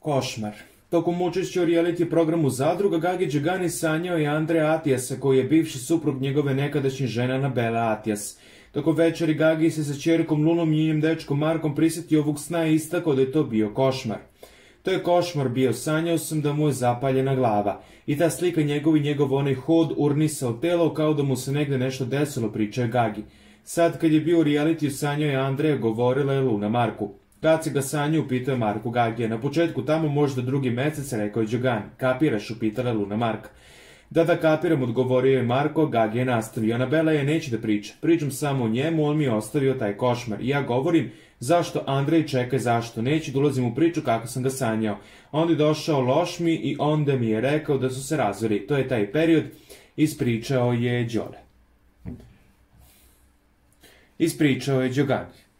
Košmar. Tokom učešća u reality programu Zadruga, Gagi Đogani sanjao je Andreja Atijasa, koji je bivši suprug njegove nekadašnje žene Anabele Atijas. Tokom večeri Gagi se sa ćerkom Lunom i njenim dečkom Markom prisjetio ovog sna i istakao da je to bio košmar. To je košmar bio, sanjao sam da mu je zapaljena glava. I ta slika njegov onaj hod urnisao telo kao da mu se negde nešto desilo, pričao je Gagi. Sad kad je bio u realitiju sanjao je Andreja, govorila je Luna Marku. Kad si ga sanjao, upitao je Marko Gagija. Na početku tamo možda drugi mesec, rekao je Đogani. Kapiraš, upitala je Luna Marka. Da, kapiram, odgovorio je Marko. Gagi je nastavio. Anabela je neće da priča. Pričam samo o njemu, on mi je ostavio taj košmar. I ja govorim, zašto Andrej, čekaj, zašto? Neću da ulazim u priču kako sam ga sanjao. Onda je došao Lošmi i onda mi je rekao da su se razveli. To je taj period, ispričao je Đole. Ispričao je Đogani.